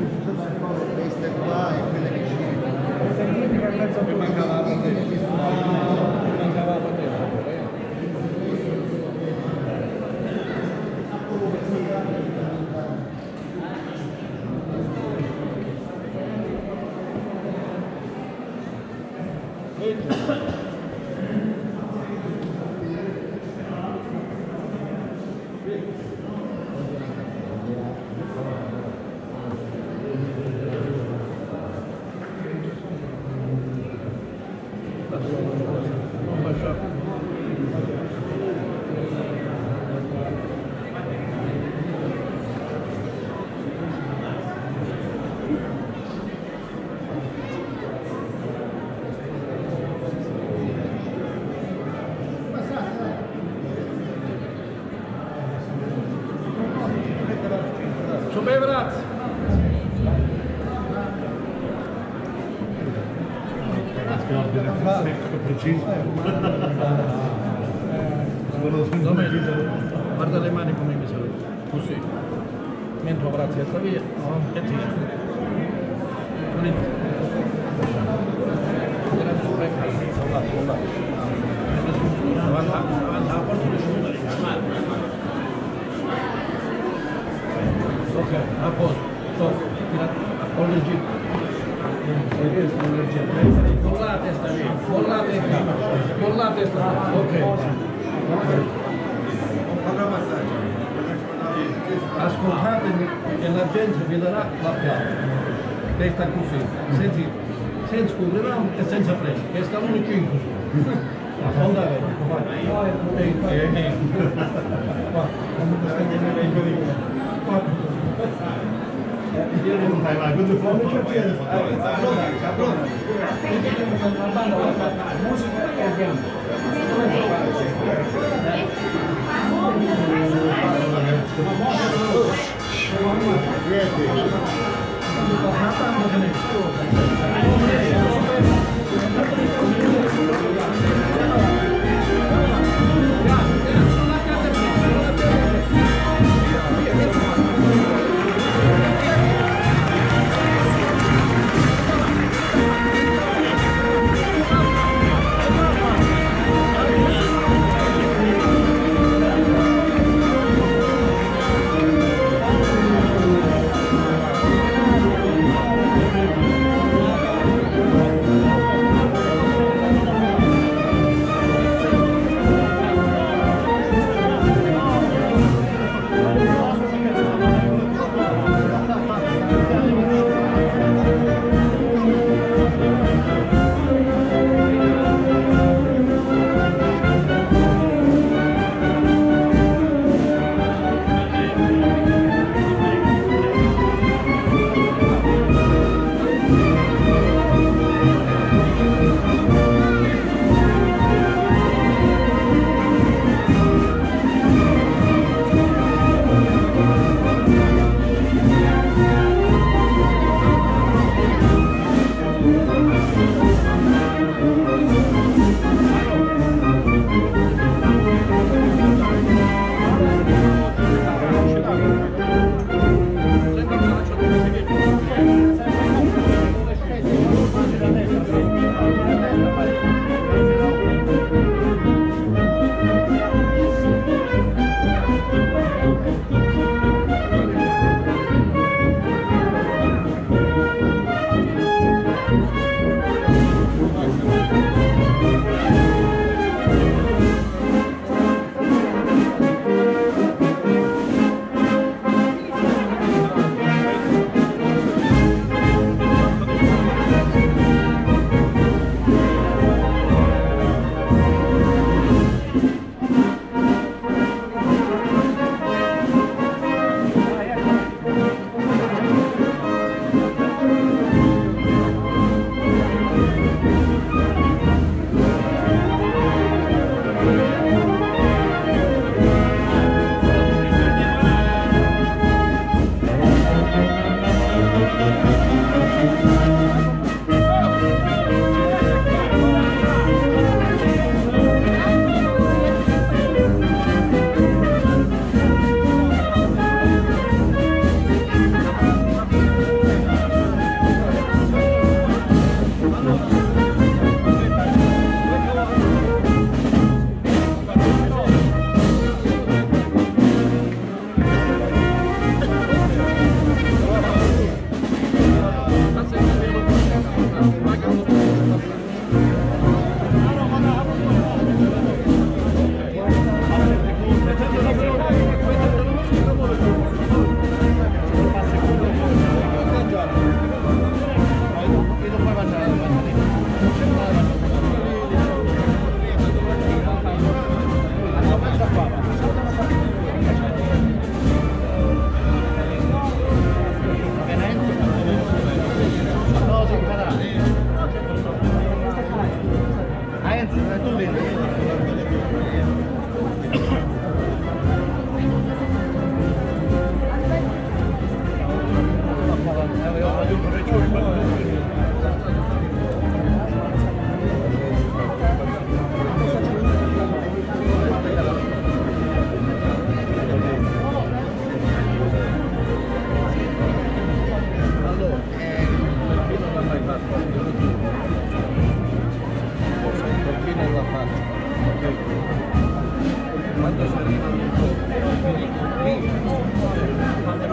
Queste qua e quelle vicine. Mi mancava la patente. Mi mancava la patente. Su bei brazi. Preciso. Guarda le mani come mi sono. Così. Mentre abbracci questa via e tira. Avanti la porta di ok, a posto. Con l'Egitto. Con la testa via, con la testa, con la testa, ok. Ascoltatemi e la gente vi darà l'applauso. Testa così, senza scurreramo e senza presa, che sta l'unico in così. Andare, Io non fai mai, quando fa Musica e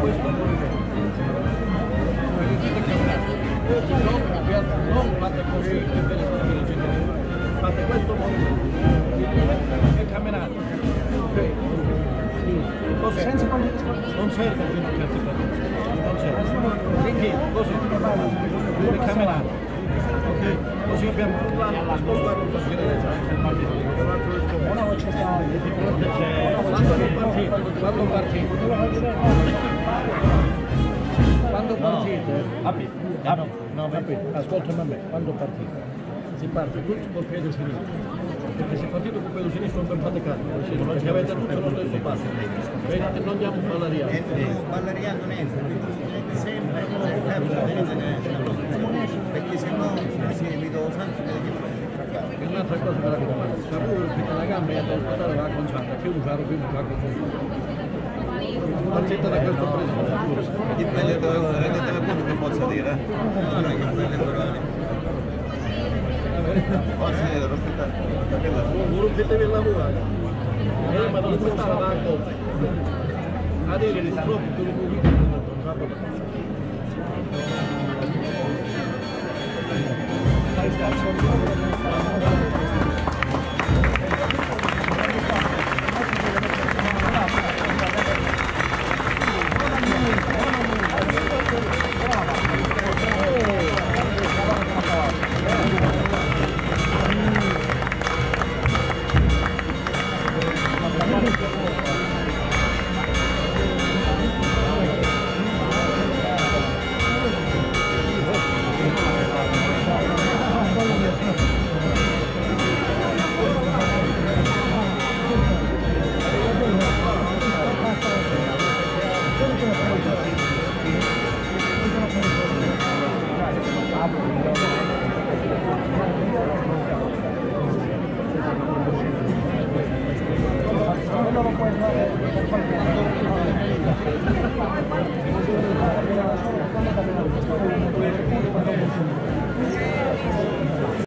questo movimento. Vedete camminate. Non fate così e ve ne fate questo movimento. E camminate. Ok? Così. Non serve il ginocchiarsi per non serve. Quindi così. E camminate. Ok? Così abbiamo un plano spostato un po' di destra. Quando partite, ascoltami a me, quando partite, si parte tutti col piede sinistro, perché se partite col piede sinistro non fate caso, perché avete tutto lo stesso passo, vedete, non andiamo ballariano. Ballariano sempre perché se no si evita sempre E un'altra cosa che la vita, se uno ripete la gamba e all'ospedale va a concentrare, che usare prima va a concentrare. Partite da questo preso. dipende da quello che posso dire. No, no, che quelle parole. Posso dire, Non rompetevi il lavoro. Ma non stava da accolto. Adesso purtroppo per un video non va bene. Stai